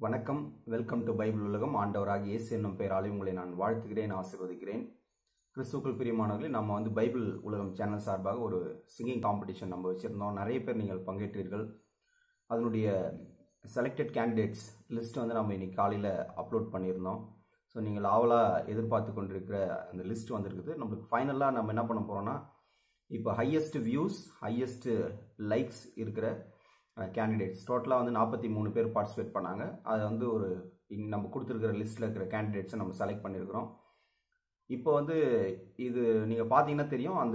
வணக்கம். Welcome to Bible உலகம். ஆண்டவராகிய இயேசு என்னும் பெயராலே உங்களை நான் வாழ்த்துகிறேன், ஆசீர்வதிக்கிறேன். கிறிஸ்துவுக்குள் பிரியமானவர்களே, நம்ம பைபிள் உலகம் சேனல் சார்பாக ஒரு சிங்கிங் காம்படிஷன் நம்ம வச்சுருந்தோம். நிறைய பேர் நீங்கள் பங்கேற்றீர்கள். அதனுடைய செலக்டட் கேண்டிடேட்ஸ் லிஸ்ட் நம்ம இன்னைக்கு காலையில் அப்லோட் பண்ணியிருந்தோம். ஸோ நீங்கள் ஆவலாக எதிர்பார்த்து கொண்டிருக்கிற அந்த லிஸ்ட் வந்திருக்குது. நம்மளுக்கு ஃபைனலாக நம்ம என்ன பண்ண போகிறோம்னா, இப்போ ஹையஸ்ட் வியூஸ், ஹையஸ்ட் லைக்ஸ் இருக்கிற கேண்டிடேட்ஸ் டோட்டலாக 43 பேர் பார்ட்டிசிபேட் பண்ணாங்க. அதை ஒரு நம்ம கொடுத்துருக்கிற லிஸ்ட்டில் இருக்கிற கேண்டிடேட்ஸை நம்ம செலக்ட் பண்ணியிருக்கிறோம். இப்போ இது நீங்கள் பார்த்தீங்கன்னா தெரியும், அந்த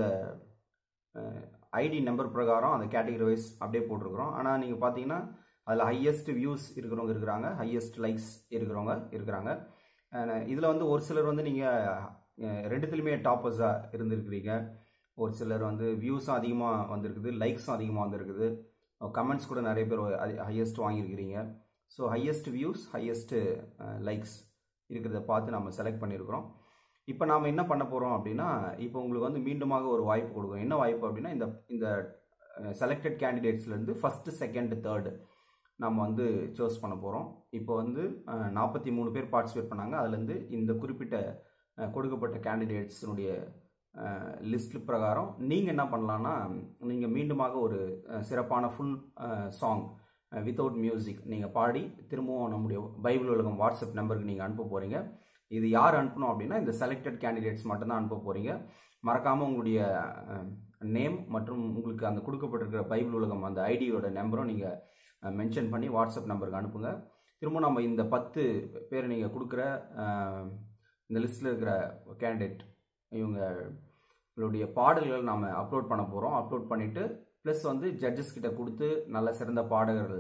ஐடி நம்பர் பிரகாரம் அந்த கேட்டகரி வைஸ் அப்படியே போட்டிருக்கிறோம். ஆனால் நீங்கள் பார்த்தீங்கன்னா அதில் ஹையஸ்ட் வியூஸ் இருக்கிறவங்க இருக்கிறாங்க, ஹையஸ்ட் லைக்ஸ் இருக்கிறவங்க இருக்கிறாங்க. இதில் ஒரு சிலர் நீங்கள் ரெண்டுத்துலையுமே டாப்பர்ஸாக இருந்திருக்கிறீங்க. ஒரு சிலர் வியூஸும் அதிகமாக வந்திருக்குது, லைக்ஸும் அதிகமாக வந்திருக்குது, கமெண்ட்ஸ் கூட நிறைய பேர் ஹையஸ்ட் வாங்கியிருக்கிறீங்க. So highest views, highest likes இருக்கிறத பார்த்து நம்ம செலக்ட் பண்ணியிருக்கிறோம். இப்போ நாம் என்ன பண்ண போகிறோம் அப்படின்னா, இப்போ உங்களுக்கு மீண்டுமாக ஒரு வாய்ப்பு கொடுக்கும். என்ன வாய்ப்பு அப்படின்னா, இந்த செலக்டட் கேண்டிடேட்ஸ்லேருந்து ஃபஸ்ட்டு, செகண்ட், தேர்டு நம்ம சூஸ் பண்ண போகிறோம். இப்போ 43 பேர் பார்ட்டிசிபேட் பண்ணாங்க. அதுலேருந்து இந்த குறிப்பிட்ட கொடுக்கப்பட்ட கேண்டிடேட்ஸினுடைய லிஸ்ட் பிரகாரம் நீங்கள் என்ன பண்ணலான்னா, நீங்கள் மீண்டுமாக ஒரு சிறப்பான ஃபுல் சாங் வித்தவுட் மியூசிக் நீங்கள் பாடி திரும்பவும் நம்முடைய பைபிள் உலகம் வாட்ஸ்அப் நம்பருக்கு நீங்கள் அனுப்ப போகிறீங்க. இது யார் அனுப்பணும் அப்படின்னா, இந்த செலக்டட் கேண்டிடேட்ஸ் மட்டும்தான் அனுப்ப போகிறீங்க. மறக்காமல் உங்களுடைய நேம் மற்றும் உங்களுக்கு அந்த கொடுக்கப்பட்டிருக்கிற பைபிள் உலகம் அந்த ஐடியோட நம்பரும் நீங்கள் மென்ஷன் பண்ணி வாட்ஸ்அப் நம்பருக்கு அனுப்புங்க. திரும்ப நம்ம இந்த 10 பேர் நீங்கள் கொடுக்குற இந்த லிஸ்ட்டில் இருக்கிற கேண்டிடேட் இவங்களுடைய பாடல்கள் நாம் அப்லோட் பண்ண போகிறோம். அப்லோட் பண்ணிவிட்டு ப்ளஸ் ஜட்ஜஸ் கிட்ட கொடுத்து நல்ல சிறந்த பாடகர்கள்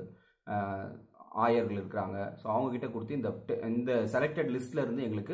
ஆயர்கள் இருக்கிறாங்க. ஸோ அவங்கக்கிட்ட கொடுத்து இந்த செலக்டட் லிஸ்ட்டில் இருந்து எங்களுக்கு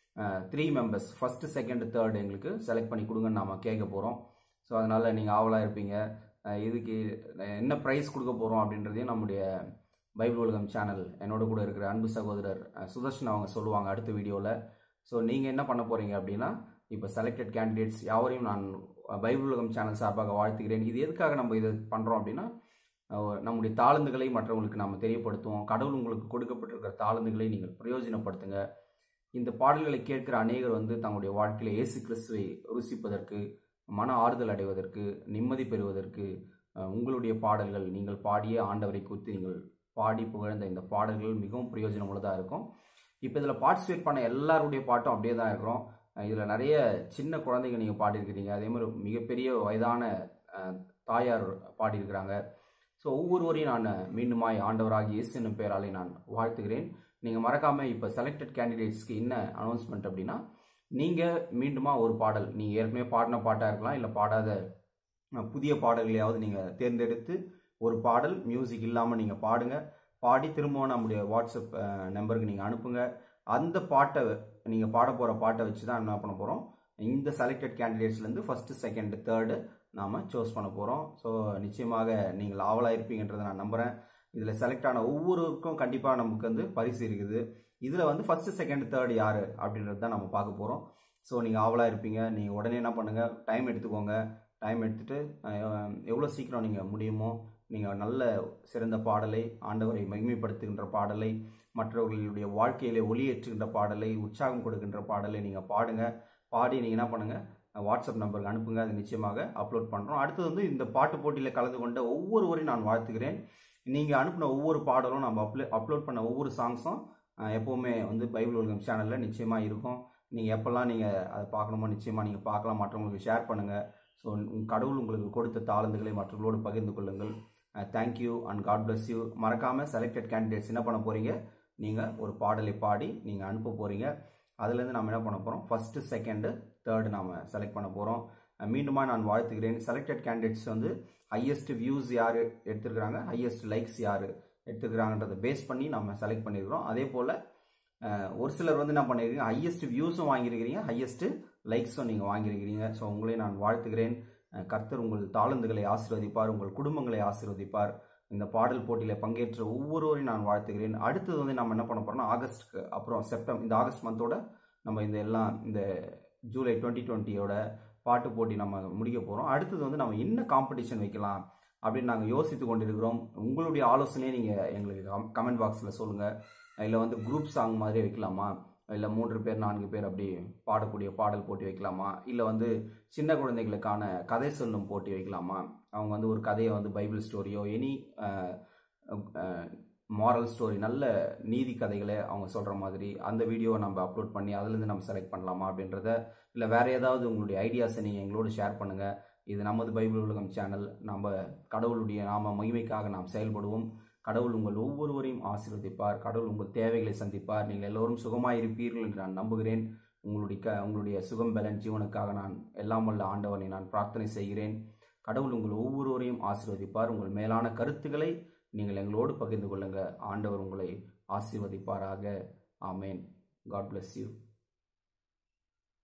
3 மெம்பர்ஸ் ஃபஸ்ட்டு, செகண்ட், தேர்டு எங்களுக்கு செலக்ட் பண்ணி கொடுங்கன்னு நாம் கேட்க போகிறோம். ஸோ அதனால் நீங்கள் ஆவலாக இருப்பீங்க. இதுக்கு என்ன ப்ரைஸ் கொடுக்க போகிறோம் அப்படின்றதையும் நம்முடைய பைபிள் உலகம் சேனல் என்னோட கூட இருக்கிற அன்பு சகோதரர் சுதர்ஷன் அவங்க சொல்லுவாங்க அடுத்த வீடியோவில். ஸோ நீங்கள் என்ன பண்ண போகிறீங்க அப்படின்னா, இப்போ செலக்டட் கேண்டிடேட்ஸ் யாவரையும் நான் பைபிள் உலகம் சேனல் சார்பாக வாழ்த்துகிறேன். இது எதுக்காக நம்ம இதை பண்ணுறோம் அப்படின்னா, நம்முடைய தாளந்துகளை மற்றவங்களுக்கு நாம் தெரியப்படுத்துவோம். கடவுள் உங்களுக்கு கொடுக்கப்பட்டிருக்கிற தாளந்துகளை நீங்கள் பிரயோஜனப்படுத்துங்க. இந்த பாடல்களை கேட்கிற அநேகர் தங்களுடைய வாழ்க்கையில் இயேசு கிறிஸ்துவை ருசிப்பதற்கு, மன ஆறுதல் அடைவதற்கு, நிம்மதி பெறுவதற்கு உங்களுடைய பாடல்கள், நீங்கள் பாடிய ஆண்டவரை குறித்து நீங்கள் பாடி புகழ்ந்த இந்த பாடல்கள் மிகவும் பிரயோஜனமுள்ளதாக இருக்கும். இப்போ இதில் பார்ட்டிசிபேட் பண்ண எல்லாருடைய பாட்டும் அப்படியே தான் இருக்கிறோம். இதில் நிறைய சின்ன குழந்தைங்க நீங்கள் பாடியிருக்கிறீங்க. அதே மாதிரி மிகப்பெரிய வயதான தாயார் பாடியிருக்கிறாங்க. ஸோ ஒவ்வொருவரையும் நான் மீண்டுமாய் ஆண்டவராகிய இயேசு என்னும் பெயராலே நான் வாழ்த்துகிறேன். நீங்கள் மறக்காமல் இப்போ செலக்டட் கேண்டிடேட்ஸ்க்கு என்ன அனௌன்ஸ்மெண்ட் அப்படின்னா, நீங்கள் மீண்டுமா ஒரு பாடல், நீங்கள் ஏற்கனவே பாடின பாட்டாக இருக்கலாம், இல்லை பாடாத புதிய பாடல்களையாவது நீங்கள் தேர்ந்தெடுத்து ஒரு பாடல் மியூசிக் இல்லாமல் நீங்கள் பாடுங்க. பாடி திரும்பவும் நம்முடைய வாட்ஸ்அப் நம்பருக்கு நீங்கள் அனுப்புங்க. அந்த பாட்டை நீங்கள் பாட போகிற பாட்டை வச்சு தான் என்ன பண்ண போகிறோம், இந்த செலக்டட் கேண்டிடேட்ஸ்லேருந்து ஃபஸ்ட்டு, செகண்ட், தேர்டு நாம் சூஸ் பண்ண போகிறோம். ஸோ நிச்சயமாக நீங்கள் ஆவலாக இருப்பீங்கன்றதை நான் நம்புகிறேன். இதில் செலக்ட் ஆன ஒவ்வொருவருக்கும் கண்டிப்பாக நமக்கு பரிசு இருக்குது. இதில் ஃபஸ்ட்டு, செகண்ட், தேர்டு யார் அப்படின்றது தான் நம்ம பார்க்க போகிறோம். ஸோ நீங்கள் ஆவலாக இருப்பீங்க. நீங்கள் உடனே என்ன பண்ணுங்கள், டைம் எடுத்துக்கோங்க. டைம் எடுத்துகிட்டு எவ்வளோ சீக்கிரம் நீங்கள் முடியுமோ நீங்கள் நல்ல சிறந்த பாடலை, ஆண்டவரை மகிமைப்படுத்துகின்ற பாடலை, மற்றவர்களுடைய வாழ்க்கையிலே ஒளியேற்றுகின்ற பாடலை, உற்சாகம் கொடுக்கின்ற பாடலை நீங்கள் பாடுங்க. பாடி நீங்கள் என்ன பண்ணுங்கள், வாட்ஸ்அப் நம்பருக்கு அனுப்புங்க. அது நிச்சயமாக அப்லோட் பண்ணுறோம். அடுத்தது இந்த பாட்டு போட்டியில் கலந்து கொண்ட ஒவ்வொருவரையும் நான் வாழ்த்துகிறேன். நீங்கள் அனுப்பின ஒவ்வொரு பாடலும் நம்ம அப்லோட் பண்ண ஒவ்வொரு சாங்ஸும் எப்போவுமே பைபிள் உலகம் சேனலில் நிச்சயமாக இருக்கும். நீங்கள் எப்போல்லாம் நீங்கள் அதை பார்க்கணுமோ நிச்சயமாக நீங்கள் பார்க்கலாம். மற்றவங்களுக்கு ஷேர் பண்ணுங்கள். ஸோ கடவுள் உங்களுக்கு கொடுத்த தாளந்துகளை மற்றவர்களோடு பகிர்ந்து கொள்ளுங்கள். Thank you and God bless you. மறக்காமல் செலக்டட் கேண்டிடேட்ஸ் என்ன பண்ண போகிறீங்க, நீங்கள் ஒரு பாடலை பாடி நீங்கள் அனுப்ப போகிறீங்க. அதுலேருந்து நாம் என்ன பண்ண போகிறோம், ஃபஸ்ட்டு, செகண்டு, தேர்டு நாம் செலக்ட் பண்ண போகிறோம். மீண்டுமா நான் வாழ்த்துகிறேன். செலக்டட் கேண்டிடேட்ஸ் ஹையஸ்ட் வியூஸ் யார் எடுத்துருக்கிறாங்க, ஹையஸ்ட் லைக்ஸ் யார் எடுத்துருக்கிறாங்கன்றதை பேஸ் பண்ணி நம்ம செலக்ட் பண்ணியிருக்கிறோம். அதே போல் ஒரு சிலர் என்ன பண்ணியிருக்கீங்க, ஹையஸ்ட் வியூஸும் வாங்கியிருக்கிறீங்க, ஹையஸ்ட் லைக்ஸும் நீங்கள் வாங்கியிருக்கிறீங்க. ஸோ உங்களை நான் வாழ்த்துகிறேன். கர்த்தர் உங்கள் தாளந்துகளை ஆசீர்வதிப்பார், உங்கள் குடும்பங்களை ஆசீர்வதிப்பார். இந்த பாடல் போட்டியில் பங்கேற்ற ஒவ்வொருவரையும் நான் வாழ்த்துகிறேன். அடுத்தது நம்ம என்ன பண்ண போகிறோம்னா, ஆகஸ்ட்டுக்கு அப்புறம் செப்டம்பர், இந்த ஆகஸ்ட் மந்தோட நம்ம இந்த ஜூலை 2020யோட பாட்டு போட்டி நம்ம முடிக்க போகிறோம். அடுத்தது நம்ம என்ன காம்படிஷன் வைக்கலாம் அப்படின்னு நாங்கள் யோசித்து கொண்டிருக்கிறோம். உங்களுடைய ஆலோசனையை நீங்கள் எங்களுக்கு கமெண்ட் பாக்ஸில் சொல்லுங்கள். இல்லை வந்து குரூப் சாங் மாதிரி வைக்கலாமா, இல்லை 3 பேர் 4 பேர் அப்படி பாடக்கூடிய பாடல் போட்டி வைக்கலாமா, இல்லை வந்து சின்ன குழந்தைகளுக்கான கதை சொல்லும் போட்டி வைக்கலாமா, அவங்க வந்து ஒரு கதையை வந்து பைபிள் ஸ்டோரியோ எனி மாரல் ஸ்டோரி நல்ல நீதி கதைகளை அவங்க சொல்கிற மாதிரி அந்த வீடியோவை நம்ம அப்லோட் பண்ணி அதுலேருந்து நம்ம செலக்ட் பண்ணலாமா அப்படின்றத, இல்லை வேறு ஏதாவது உங்களுடைய ஐடியாஸை நீங்கள் எங்களோடு ஷேர் பண்ணுங்கள். இது நமது பைபிள் உலகம் சேனல். நம்ம கடவுளுடைய நாம மகிமைக்காக நாம் செயல்படுவோம். கடவுள் உங்கள் ஒவ்வொருவரையும் ஆசீர்வதிப்பார். கடவுள் உங்கள் தேவைகளை சந்திப்பார். நீங்கள் எல்லோரும் சுகமாக இருப்பீர்கள் என்று நான் நம்புகிறேன். உங்களுடைய சுகம் பலன் ஜீவனுக்காக நான் எல்லாம் வல்ல ஆண்டவனை நான் பிரார்த்தனை செய்கிறேன். கடவுள் உங்கள் ஒவ்வொருவரையும் ஆசீர்வதிப்பார். உங்கள் மேலான கருத்துக்களை நீங்கள் எங்களோடு பகிர்ந்து கொள்ளுங்க. ஆண்டவர் உங்களை ஆசீர்வதிப்பாராக. ஆமேன். God bless you.